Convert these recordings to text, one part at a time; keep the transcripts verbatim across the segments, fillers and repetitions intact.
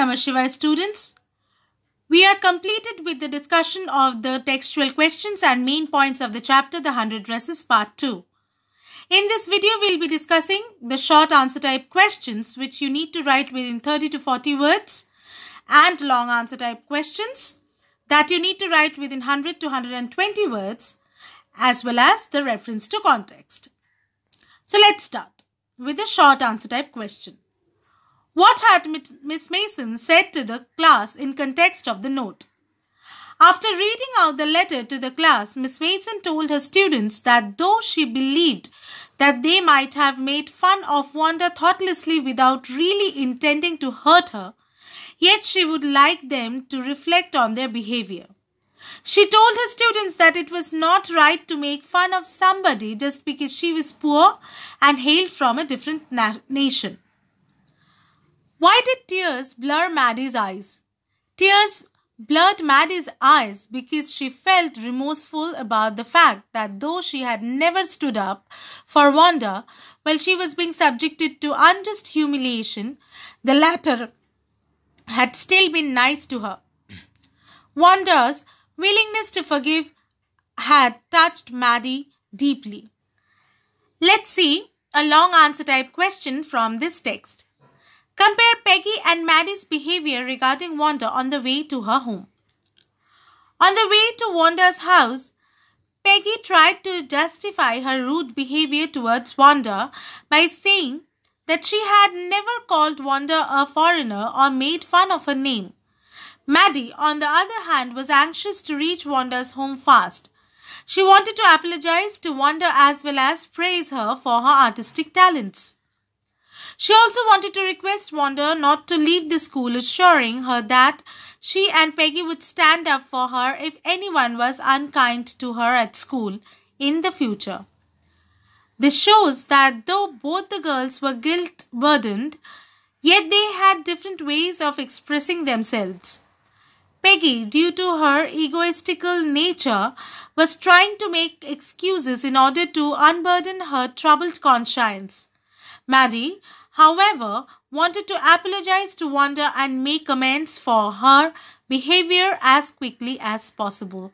Namah Shivaya students. We are completed with the discussion of the textual questions and main points of the chapter The one hundred Dresses Part two. In this video, we will be discussing the short answer type questions which you need to write within thirty to forty words and long answer type questions that you need to write within one hundred to one hundred twenty words as well as the reference to context. So let's start with the short answer type question. What had Miss Mason said to the class in context of the note? After reading out the letter to the class, Miss Mason told her students that though she believed that they might have made fun of Wanda thoughtlessly without really intending to hurt her, yet she would like them to reflect on their behavior. She told her students that it was not right to make fun of somebody just because she was poor and hailed from a different na- nation. Why did tears blur Maddie's eyes? Tears blurred Maddie's eyes because she felt remorseful about the fact that though she had never stood up for Wanda while she was being subjected to unjust humiliation, the latter had still been nice to her. Wanda's willingness to forgive had touched Maddie deeply. Let's see a long answer type question from this text. Compare Peggy and Maddie's behavior regarding Wanda on the way to her home. On the way to Wanda's house, Peggy tried to justify her rude behavior towards Wanda by saying that she had never called Wanda a foreigner or made fun of her name. Maddie, on the other hand, was anxious to reach Wanda's home fast. She wanted to apologize to Wanda as well as praise her for her artistic talents. She also wanted to request Wanda not to leave the school, assuring her that she and Peggy would stand up for her if anyone was unkind to her at school in the future. This shows that though both the girls were guilt-burdened, yet they had different ways of expressing themselves. Peggy, due to her egoistical nature, was trying to make excuses in order to unburden her troubled conscience. Maddie, however, wanted to apologize to Wanda and make amends for her behavior as quickly as possible.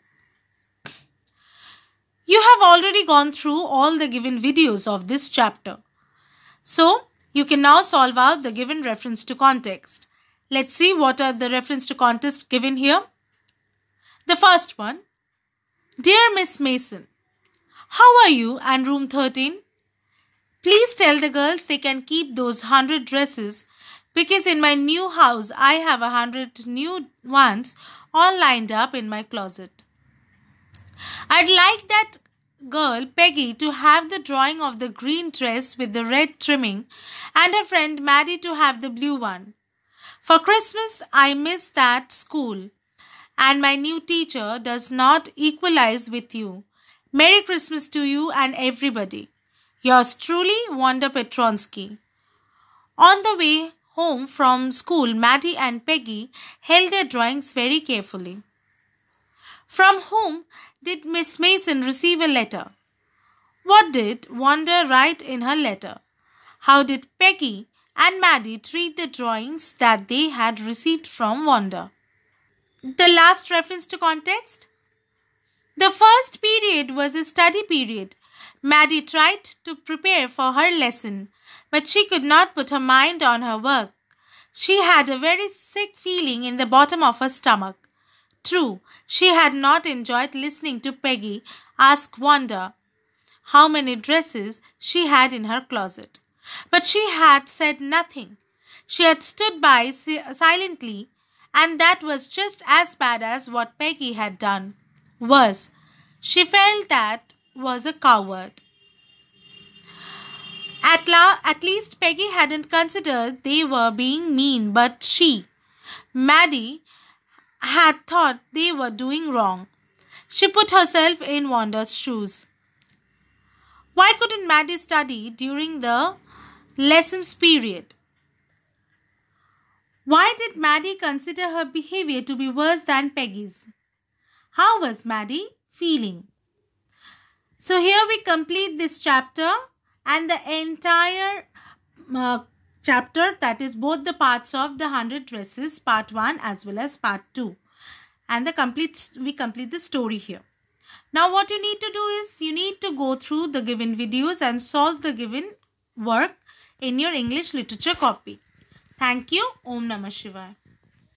You have already gone through all the given videos of this chapter. So, you can now solve out the given reference to context. Let's see what are the reference to context given here. The first one. Dear Miss Mason, how are you and room thirteen? Please tell the girls they can keep those hundred dresses because in my new house I have a hundred new ones all lined up in my closet. I'd like that girl Peggy to have the drawing of the green dress with the red trimming and her friend Maddie to have the blue one. For Christmas I miss that school and my new teacher does not equalize with you. Merry Christmas to you and everybody. Yours truly, Wanda Petronsky. On the way home from school, Maddie and Peggy held their drawings very carefully. From whom did Miss Mason receive a letter? What did Wanda write in her letter? How did Peggy and Maddie treat the drawings that they had received from Wanda? The last reference to context. The first period was a study period. Maddie tried to prepare for her lesson, but she could not put her mind on her work. She had a very sick feeling in the bottom of her stomach. True, she had not enjoyed listening to Peggy ask Wanda how many dresses she had in her closet. But she had said nothing. She had stood by silently, and that was just as bad as what Peggy had done. Worse, she felt that was a coward. At, la- at least Peggy hadn't considered they were being mean, but she, Maddie, had thought they were doing wrong. She put herself in Wanda's shoes. Why couldn't Maddie study during the lessons period? Why did Maddie consider her behavior to be worse than Peggy's? How was Maddie feeling? So here we complete this chapter and the entire uh, chapter, that is both the parts of the one hundred dresses, part one as well as part two. And the complete we complete the story here. Now what you need to do is you need to go through the given videos and solve the given work in your English literature copy. Thank you. Om Namah Shivaya.